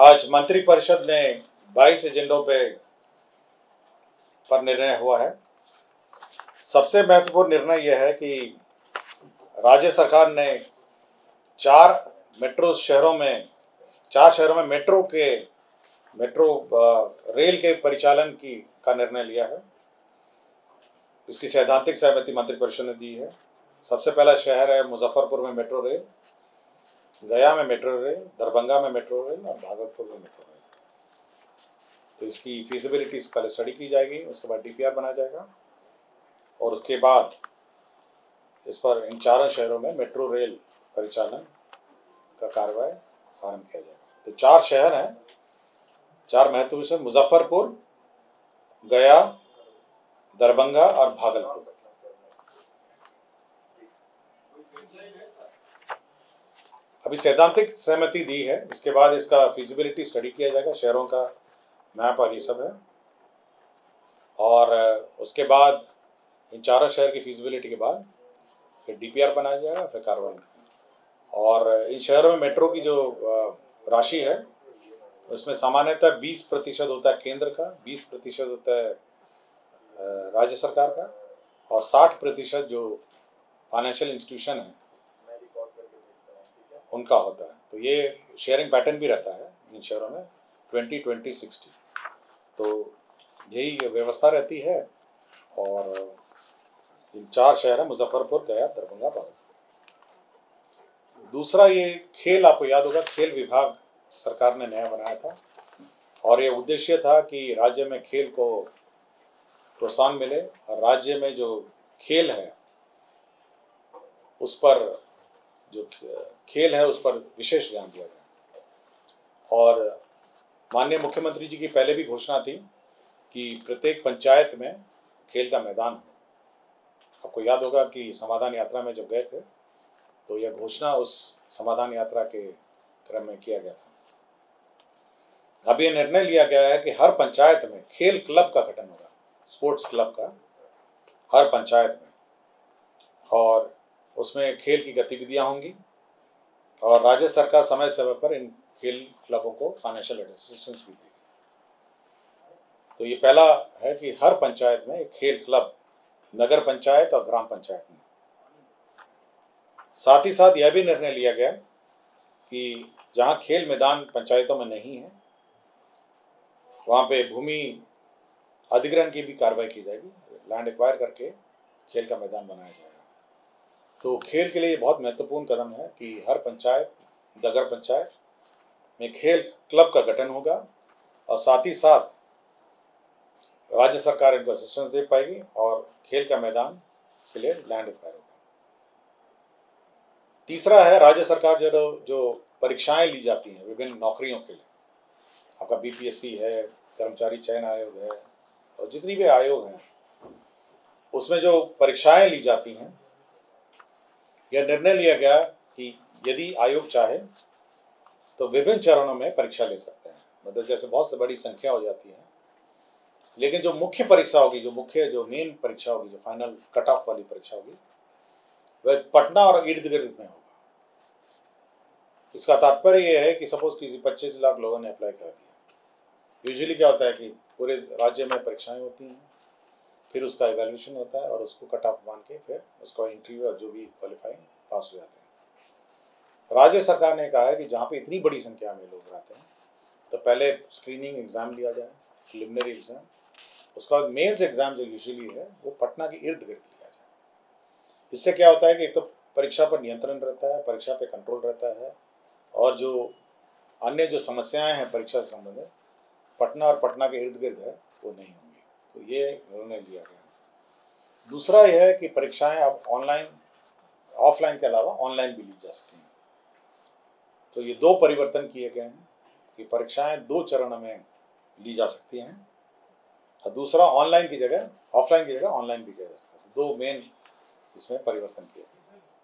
आज मंत्रिपरिषद ने 22 एजेंडों पर निर्णय हुआ है। सबसे महत्वपूर्ण निर्णय यह है कि राज्य सरकार ने चार शहरों में मेट्रो रेल के परिचालन का निर्णय लिया है। इसकी सैद्धांतिक सहमति मंत्रिपरिषद ने दी है। सबसे पहला शहर है मुजफ्फरपुर में मेट्रो रेल, गया में मेट्रो रेल, दरभंगा में मेट्रो रेल और भागलपुर में मेट्रो रेल। तो इसकी फीजिबिलिटी पहले स्टडी की जाएगी, उसके बाद डीपीआर बनाया जाएगा और उसके बाद इस पर इन चारों शहरों में मेट्रो रेल परिचालन का कार्रवाई आरंभ किया जाएगा। तो चार शहर हैं, चार महत्वपूर्ण शहर मुजफ्फरपुर, गया, दरभंगा और भागलपुर। अभी सैद्धांतिक सहमति दी है, इसके बाद इसका फीजिबिलिटी स्टडी किया जाएगा, शहरों का मैप और ये सब है। और उसके बाद इन चारों शहर की फीजिबिलिटी के बाद फिर डीपीआर बनाया जाएगा, फिर कार्रवाई। और इन शहरों में मेट्रो की जो राशि है उसमें सामान्यतः 20% होता है केंद्र का, 20% होता है राज्य सरकार का और 60% जो फाइनेंशियल इंस्टीट्यूशन है उनका होता है। तो ये शेयरिंग पैटर्न भी रहता है इन शहरों में 20-20-60। तो यही व्यवस्था रहती है। और इन चार शहर है मुजफ्फरपुर, गया, दरभंगा, भागलपुर। दूसरा ये खेल, आपको याद होगा खेल विभाग सरकार ने नया बनाया था और ये उद्देश्य था कि राज्य में खेल को प्रोत्साहन मिले और राज्य में जो खेल है उस पर विशेष ध्यान दिया जाए। और माननीय मुख्यमंत्री जी की पहले भी घोषणा थी कि प्रत्येक पंचायत में खेल का मैदान हो। आपको याद होगा कि समाधान यात्रा में जब गए थे तो यह घोषणा उस समाधान यात्रा के क्रम में किया गया था। अब यह निर्णय लिया गया है कि हर पंचायत में खेल क्लब का गठन होगा, स्पोर्ट्स क्लब का हर पंचायत में, और उसमें खेल की गतिविधियां होंगी और राज्य सरकार समय समय पर इन खेल क्लबों को फाइनेंशियल असिस्टेंस भी देगी। तो ये पहला है कि हर पंचायत में एक खेल क्लब, नगर पंचायत और ग्राम पंचायत में। साथ ही साथ यह भी निर्णय लिया गया कि जहां खेल मैदान पंचायतों में नहीं है वहां पे भूमि अधिग्रहण की भी कार्रवाई की जाएगी, लैंड एक्वायर करके खेल का मैदान बनाया जाएगा। तो खेल के लिए बहुत महत्वपूर्ण कदम है कि हर पंचायत, नगर पंचायत में खेल क्लब का गठन होगा और साथ ही साथ राज्य सरकार इनको असिस्टेंस दे पाएगी और खेल का मैदान के लिए लैंड एक्वायर होगा। तीसरा है राज्य सरकार जो परीक्षाएं ली जाती हैं विभिन्न नौकरियों के लिए, आपका बीपीएससी है, कर्मचारी चयन आयोग है और जितनी भी आयोग हैं उसमें जो परीक्षाएं ली जाती हैं, यह निर्णय लिया गया कि यदि आयोग चाहे तो विभिन्न चरणों में परीक्षा ले सकते हैं। मतलब जैसे बहुत से बड़ी संख्या हो जाती है, लेकिन जो मुख्य परीक्षा होगी, जो मेन परीक्षा होगी, जो फाइनल कट ऑफ वाली परीक्षा होगी, वह पटना और इर्द गिर्द में होगा। इसका तात्पर्य यह है कि सपोज किसी 25 लाख लोगों ने अप्लाई कर दिया। यूजुअली क्या होता है कि पूरे राज्य में परीक्षाएं होती हैं, फिर उसका इवैल्यूएशन होता है और उसको कट ऑफ मान के फिर उसका इंटरव्यू और जो भी क्वालिफाइंग पास हो जाते हैं। राज्य सरकार ने कहा है कि जहाँ पे इतनी बड़ी संख्या में लोग रहते हैं तो पहले स्क्रीनिंग एग्जाम लिया जाए, प्रिलिमिनरी एग्जाम, उसका बाद मेंस एग्जाम जो यूजुअली है वो पटना के इर्द गिर्द लिया जाए। इससे क्या होता है कि एक तो परीक्षा पर नियंत्रण रहता है, परीक्षा पे कंट्रोल रहता है और जो अन्य जो समस्याएं हैं परीक्षा से संबंधित पटना और पटना के इर्द गिर्द है वो नहीं होंगी। तो ये निर्णय लिया गया। दूसरा यह है कि परीक्षाएं अब ऑफलाइन के अलावा ऑनलाइन भी ली जा सकेंगी। तो ये दो परिवर्तन किए गए हैं कि परीक्षाएं 2 चरणों में ली जा सकती हैं और दूसरा ऑफलाइन की जगह ऑनलाइन भी किया जा सकता है। 2 मेन इसमें परिवर्तन किए गए।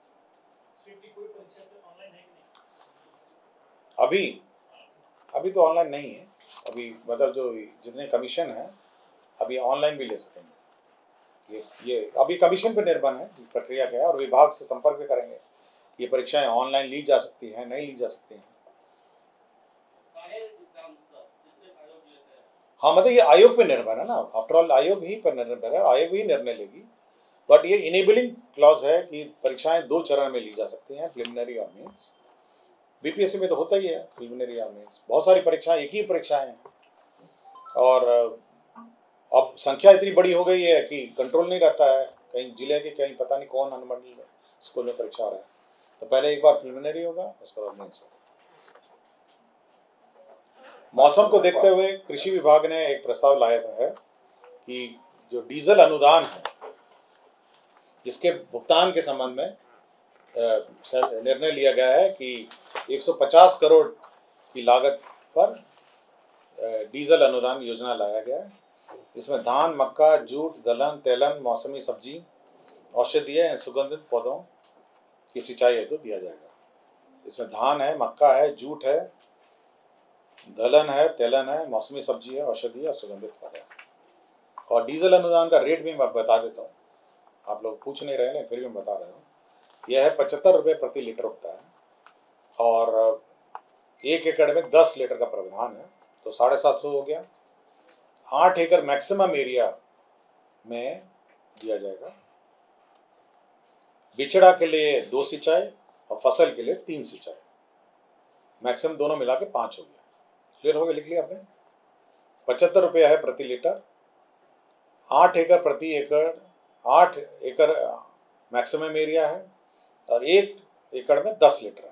अभी तो ऑनलाइन नहीं है, अभी मतलब जो जितने कमीशन है अभी ऑनलाइन भी ले सकेंगे। ये अभी कमीशन पर निर्भर है प्रक्रिया क्या है और विभाग से संपर्क भी करेंगे। ये परीक्षाएं ऑनलाइन ली जा सकती हैं, नहीं ली जा सकती हैं। हाँ मतलब ये आयोग पे निर्भर है ना, आफ्टर ऑल आयोग ही पर निर्भर है, आयोग ही निर्णय लेगी। बट ये इनेबलिंग क्लॉज है कि परीक्षाएं 2 चरण में ली जा सकती हैं, प्रिलिमिनरी और मेंस। बीपीएससी में तो होता ही है प्रिलिमिनरी और मेंस, बहुत सारी परीक्षाएं एक ही परीक्षाएं हैं। और अब संख्या इतनी बड़ी हो गई है कि कंट्रोल नहीं रहता है, कहीं जिले के कहीं पता नहीं कौन अनुमंडल में स्कूल में परीक्षा हो रहा है, तो पहले एक बार प्रिलिमिनरी होगा, उसके बाद मेंस होगा। मौसम को देखते हुए कृषि विभाग ने एक प्रस्ताव लाया है कि जो डीजल अनुदान है इसके भुगतान के संबंध में निर्णय लिया गया है कि 150 करोड़ की लागत पर डीजल अनुदान योजना लाया गया है। इसमें धान, मक्का, जूट, दलहन, तेलन, मौसमी सब्जी, औषधीय एवं सुगंधित पौधों की सिंचाई हेतु दिया जाएगा। इसमें धान है, मक्का है, जूट है, दलहन है, तेलन है, मौसमी सब्जी है, औषधीय और सुगंधित पौधे हैं। और डीजल अनुदान का रेट भी मैं बता देता हूँ, आप लोग पूछ नहीं रहे हैं फिर भी मैं बता रहा हूँ। यह है 75 रुपये प्रति लीटर होता है और 1 एकड़ में 10 लीटर का प्रावधान है, तो 750 हो गया। 8 एकड़ मैक्सिमम एरिया में दिया जाएगा। बिचड़ा के लिए 2 सिंचाई और फसल के लिए 3 सिंचाई, मैक्सिमम दोनों मिला के 5 हो गया। क्लियर हो गया, लिख लिया आपने। 75 रुपया है प्रति लीटर, 8 एकड़ प्रति एकड़, 8 एकड़ मैक्सिमम एरिया है और 1 एकड़ में 10 लीटर है।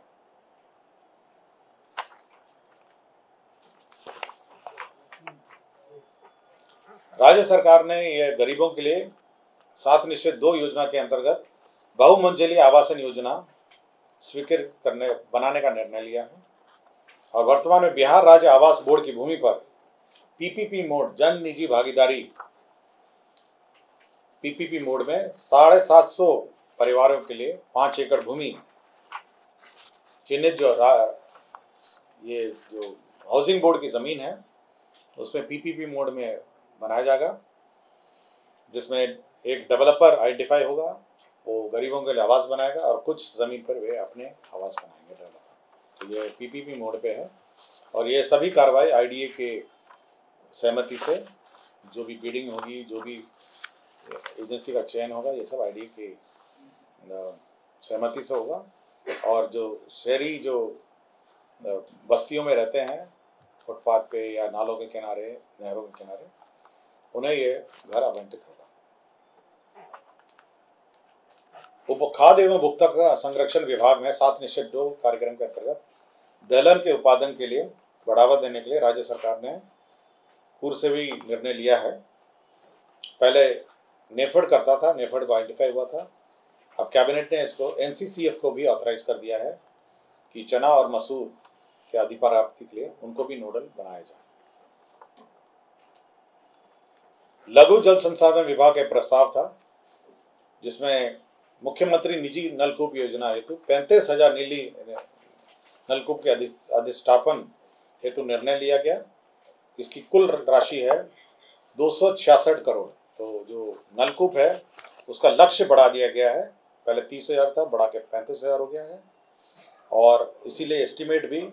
राज्य सरकार ने यह गरीबों के लिए 7 निश्चित 2 योजना के अंतर्गत बहुमंजिली आवासन योजना स्वीकृत बनाने का निर्णय लिया है और वर्तमान में बिहार राज्य आवास बोर्ड की भूमि पर पीपीपी मोड, जन निजी भागीदारी पीपीपी मोड में 750 परिवारों के लिए 5 एकड़ भूमि चिन्हित ये जो हाउसिंग बोर्ड की जमीन है उसमें पीपीपी मोड में बनाया जाएगा, जिसमें एक डेवलपर आइडेंटिफाई होगा, वो गरीबों के लिए आवास बनाएगा और कुछ जमीन पर वे अपने आवास बनाएंगे डेवलपर। तो ये पीपीपी मोड पे है और ये सभी कार्रवाई आईडीए के सहमति से, जो भी बिडिंग होगी, जो भी एजेंसी का चयन होगा, ये सब आईडीए के सहमति से होगा। और जो शहरी जो बस्तियों में रहते हैं फुटपाथ पे या नालों के किनारे, नहरों के किनारे, उन्हें ये घर आवंटित होगा। खाद्य एवं उपभोक्ता संरक्षण विभाग में 7 निश्चित 2 कार्यक्रम के अंतर्गत दलहन के उत्पादन के लिए बढ़ावा देने के लिए राज्य सरकार ने पूर्व से भी निर्णय लिया है। पहले नेफेड करता था, नेफेड को आइडेंटिफाई हुआ था, अब कैबिनेट ने इसको एनसीसीएफ को भी ऑथराइज कर दिया है कि चना और मसूर के अधिप्राप्ति के लिए उनको भी नोडल बनाया जाए। लघु जल संसाधन विभाग का प्रस्ताव था जिसमें मुख्यमंत्री निजी नलकूप योजना हेतु 35,000 नीली नलकूप के अधिष्ठापन हेतु निर्णय लिया गया। इसकी कुल राशि है 266 करोड़। तो जो नलकूप है उसका लक्ष्य बढ़ा दिया गया है, पहले 30,000 था, बढ़ा के 35,000 हो गया है और इसीलिए एस्टिमेट भी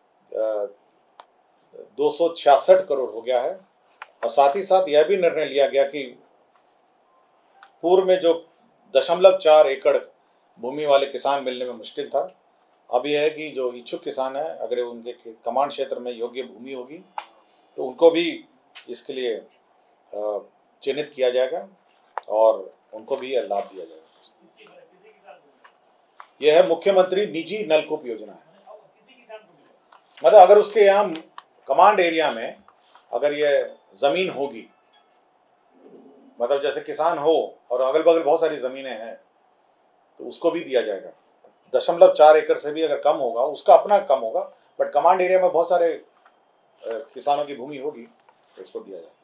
266 करोड़ हो गया है। और साथ ही साथ यह भी निर्णय लिया गया कि पूर्व में जो 0.4 एकड़ भूमि वाले किसान मिलने में मुश्किल था, अब यह है कि जो इच्छुक किसान है, अगर उनके कमांड क्षेत्र में योग्य भूमि होगी तो उनको भी इसके लिए चिन्हित किया जाएगा और उनको भी यह लाभ दिया जाएगा। यह है मुख्यमंत्री निजी नलकूप योजना है। मतलब अगर उसके यहाँ कमांड एरिया में अगर ये जमीन होगी, मतलब जैसे किसान हो और अगल बगल बहुत सारी जमीनें हैं, तो उसको भी दिया जाएगा। 0.4 एकड़ से भी अगर कम होगा, उसका अपना कम होगा, बट कमांड एरिया में बहुत सारे किसानों की भूमि होगी तो उसको दिया जाएगा।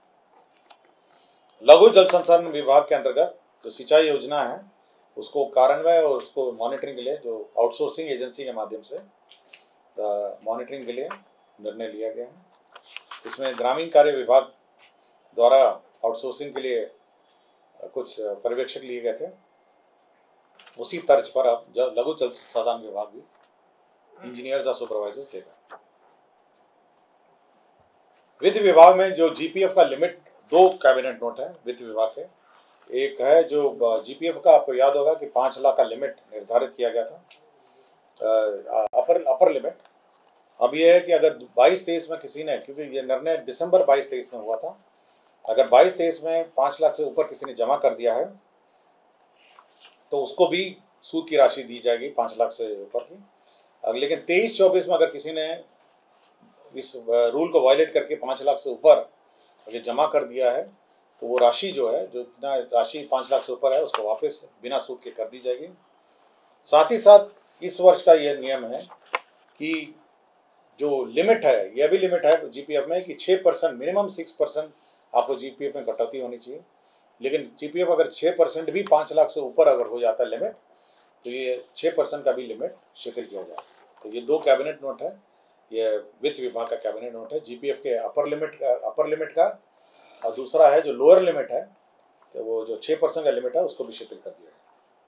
लघु जल संसाधन विभाग के अंतर्गत जो सिंचाई योजना है उसको कार्यान्वयन और उसको मॉनिटरिंग के लिए जो आउटसोर्सिंग एजेंसी के माध्यम से मॉनिटरिंग के लिए निर्णय लिया गया है। इसमें ग्रामीण कार्य विभाग द्वारा आउटसोर्सिंग के लिए कुछ पर्यवेक्षक लिए गए थे, उसी तर्ज पर अब लघु जल संसाधन विभाग भी इंजीनियर्स और सुपरवाइजर्स लेगा। वित्त विभाग में जो जीपीएफ का लिमिट, दो कैबिनेट नोट है वित्त विभाग के। एक है जो जीपीएफ का, आपको याद होगा कि 5 लाख का लिमिट निर्धारित किया गया था, अपर लिमिट। अब ये है कि अगर 22-23 में किसी ने, क्योंकि ये निर्णय दिसंबर 22-23 में हुआ था, अगर 22-23 में 5 लाख से ऊपर किसी ने जमा कर दिया है तो उसको भी सूद की राशि दी जाएगी 5 लाख से ऊपर की। लेकिन 23-24 में अगर किसी ने इस रूल को वायलेट करके 5 लाख से ऊपर अगर जमा कर दिया है तो वो राशि जो है, जो जितना राशि 5 लाख से ऊपर है, उसको वापस बिना सूद के कर दी जाएगी। साथ ही साथ इस वर्ष का यह नियम है कि जो लिमिट है, यह भी लिमिट है जीपीएफ में कि 6%, मिनिमम 6% आपको जीपीएफ में कटौती होनी चाहिए। लेकिन जीपीएफ अगर 6% भी 5 लाख से ऊपर अगर हो जाता है लिमिट, तो ये 6% का भी लिमिट शिथिल किया जाए। तो ये दो कैबिनेट नोट है, ये वित्त विभाग का कैबिनेट नोट है, जीपीएफ के अपर लिमिट का, और दूसरा है जो लोअर लिमिट है, तो वो जो 6% का लिमिट है उसको भी शिथिल कर दिया है।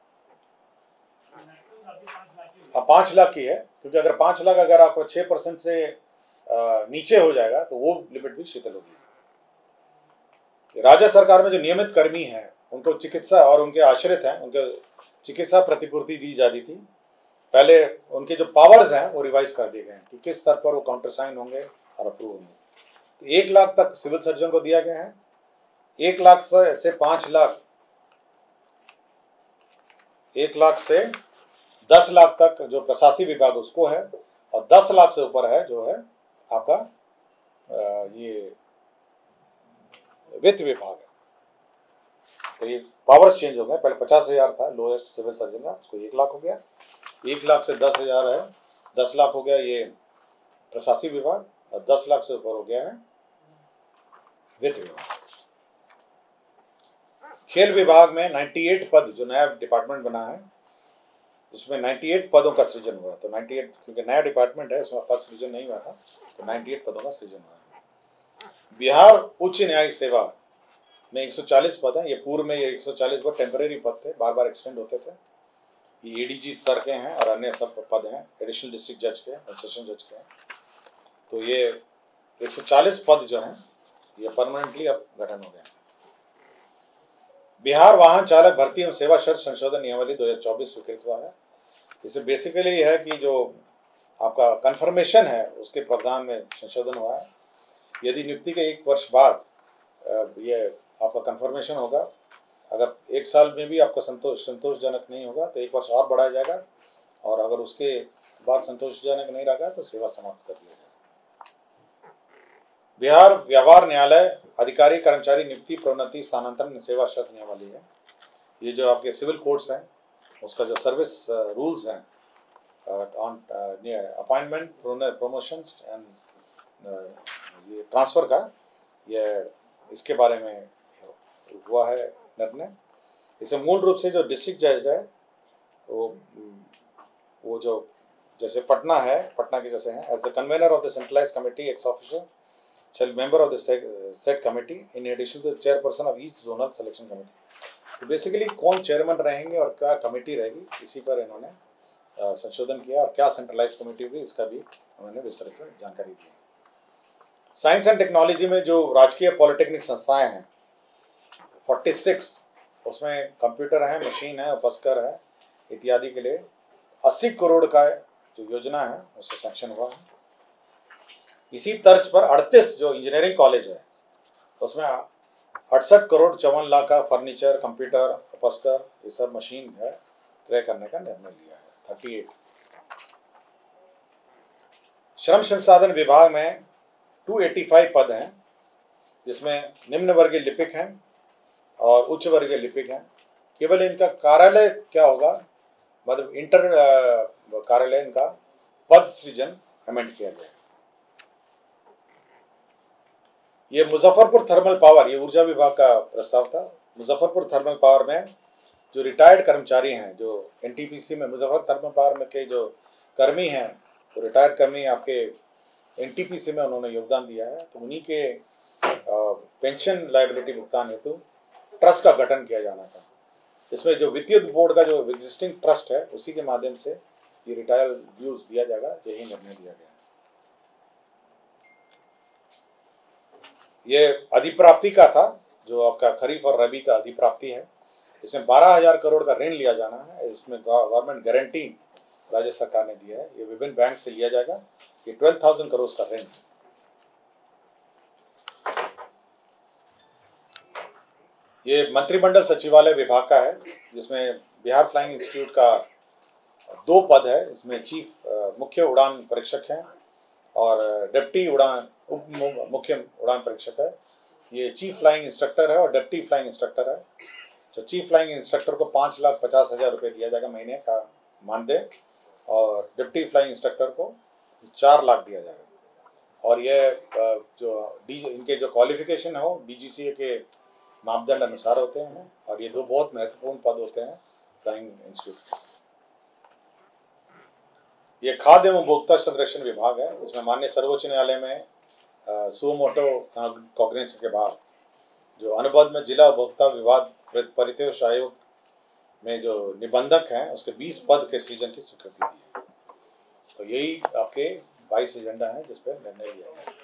हाँ, 5 लाख की है, क्योंकि अगर 5 लाख अगर आपको 6% से नीचे हो जाएगा तो वो लिमिट भी शिथिल होगी। राज्य सरकार में जो नियमित कर्मी हैं उनको चिकित्सा और उनके आश्रित हैं, उनके चिकित्सा प्रतिपूर्ति दी जाती थी। पहले उनके जो पावर्स हैं वो रिवाइज कर दिए गए हैं कि किस स्तर पर वो काउंटर साइन होंगे और अप्रूव होंगे। तो 1 लाख तक सिविल सर्जन को दिया गया है, 1 लाख से 5 लाख, 1 लाख से 10 लाख तक जो प्रशासनिक विभाग उसको है, और 10 लाख से ऊपर है जो है आपका ये वित्त विभाग है। तो ये पावर्स चेंज हो गए, पहले 50,000 था लोएस्ट सिविल सर्जन का, उसको 1 लाख हो गया, 1 लाख से 10,000 है, 10 लाख हो गया ये प्रशासनिक विभाग, और 10 लाख से ऊपर हो गया है वित्त विभाग। खेल विभाग में 98 पद, जो नया डिपार्टमेंट बना है उसमें 98 पदों का सृजन हुआ। तो 98, क्योंकि नया डिपार्टमेंट है उसमें पद सृजन नहीं हुआ था, तो 98 पदों का सृजन हुआ है। बिहार उच्च न्यायिक सेवा में 140 पद हैं। ये पूर्व में ये 140 पद टेम्परेरी पद थे, बार बार एक्सटेंड होते थे। ये एडीजी स्तर के हैं और अन्य सब पद हैं, एडिशनल डिस्ट्रिक्ट जज के और सेशन जज के हैं। तो ये 140 पद जो हैं ये परमानेंटली अब गठन हो गए। बिहार वाहन चालक भर्ती एवं सेवा शर्त संशोधन नियमावली 2024 स्वीकृत हुआ है। इसे बेसिकली है कि जो आपका कन्फर्मेशन है उसके प्रावधान में संशोधन हुआ है। यदि नियुक्ति के 1 वर्ष बाद ये आपका कन्फर्मेशन होगा, अगर 1 साल में भी आपका संतोषजनक नहीं होगा तो 1 वर्ष और बढ़ाया जाएगा, और अगर उसके बाद संतोषजनक नहीं रहा तो सेवा समाप्त कर दिया जाएगा। बिहार व्यवहार न्यायालय अधिकारी कर्मचारी नियुक्ति प्रोन्नति स्थानांतरण सेवा शर्त नियमावली है। ये जो आपके सिविल कोर्ट्स हैं उसका जो सर्विस रूल्स हैं ऑन अपॉइंटमेंट, प्रमोशन एंड ये ट्रांसफर का, ये इसके बारे में हुआ है निर्णय। इसे मूल रूप से जो डिस्ट्रिक्ट जज है वो जो जैसे पटना है, पटना के जैसे हैं, as the convener of the centralised committee ex official shall member of the said committee in addition to the chairperson of each zonal selection committee। तो बेसिकली कौन चेयरमैन रहेंगे और क्या कमेटी रहेगी, इसी पर इन्होंने संशोधन किया, और क्या सेंट्रलाइज कमेटी होगी इसका भी उन्होंने विस्तार से जानकारी दी। साइंस एंड टेक्नोलॉजी में जो राजकीय पॉलिटेक्निक संस्थाएं हैं 46, उसमें कंप्यूटर है, मशीन है, उपस्कर है इत्यादि के लिए 80 करोड़ का जो योजना है उससे सैंक्शन हुआ है। इसी तर्ज पर 38 जो इंजीनियरिंग कॉलेज है उसमें 68 करोड़ 54 लाख का फर्नीचर, कंप्यूटर, उपस्कर, ये सब मशीन है क्रय करने का निर्णय लिया है। 38। श्रम संसाधन विभाग में 285 पद हैं, जिसमें निम्न वर्गीय लिपिक हैं और उच्च वर्गीय लिपिक हैं। केवल इनका कार्यालय क्या होगा, मतलब इंटर कार्यालय इनका पद सृजन अमेंड किया गया। ये मुजफ्फरपुर थर्मल पावर, ये ऊर्जा विभाग का प्रस्ताव था। मुजफ्फरपुर थर्मल पावर में जो रिटायर्ड कर्मचारी हैं, जो एनटीपीसी में मुजफ्फर थर्मल पावर में के जो कर्मी हैं, तो रिटायर्ड कर्मी आपके एनटीपीसी में उन्होंने योगदान दिया है, तो उन्हीं के पेंशन लायबिलिटी भुगतान हेतु ट्रस्ट का गठन किया जाना था। इसमें जो वित्तीय बोर्ड का जो एग्जिस्टिंग ट्रस्ट है उसी के माध्यम से ये रिटायर ड्यूज दिया जाएगा, यही निर्णय लिया गया। ये अधिप्राप्ति का था, जो आपका खरीफ और रबी का अधिप्राप्ति है। इसमें 12,000 करोड़ का ऋण लिया जाना है। इसमें गवर्नमेंट गारंटी राज्य सरकार ने दिया है। ये विभिन्न बैंक से लिया जाएगा। ये 12,000 करोड़ का ऋण। ये मंत्रिमंडल सचिवालय विभाग का है, जिसमें बिहार फ्लाइंग इंस्टीट्यूट का 2 पद है। इसमें चीफ मुख्य उड़ान परीक्षक हैं और डिप्टी उप मुख्य उड़ान परीक्षक है। ये चीफ फ्लाइंग इंस्ट्रक्टर है और डिप्टी फ्लाइंग इंस्ट्रक्टर है। तो चीफ फ्लाइंग इंस्ट्रक्टर को 5,50,000 रुपये दिया जाएगा महीने का मानदेय, और डिप्टी फ्लाइंग इंस्ट्रक्टर को 4 लाख दिया जाएगा। और ये इनके जो क्वालिफिकेशन है वो DGCA के मापदंड अनुसार होते हैं, और ये 2 बहुत महत्वपूर्ण पद होते हैं फ्लाइंग इंस्टीट्यूट। ये खाद्य एवं उपभोक्ता संरक्षण विभाग है। इसमें माननीय सर्वोच्च न्यायालय में सुओ मोटो कॉग्निजेंस के बाद जो अनुबंध में जिला उपभोक्ता विवाद परितोष आयोग में जो निबंधक हैं, उसके 20 पद के सृजन की स्वीकृति दी है। तो यही आपके 22 एजेंडा हैं जिस पर निर्णय लिया गया है।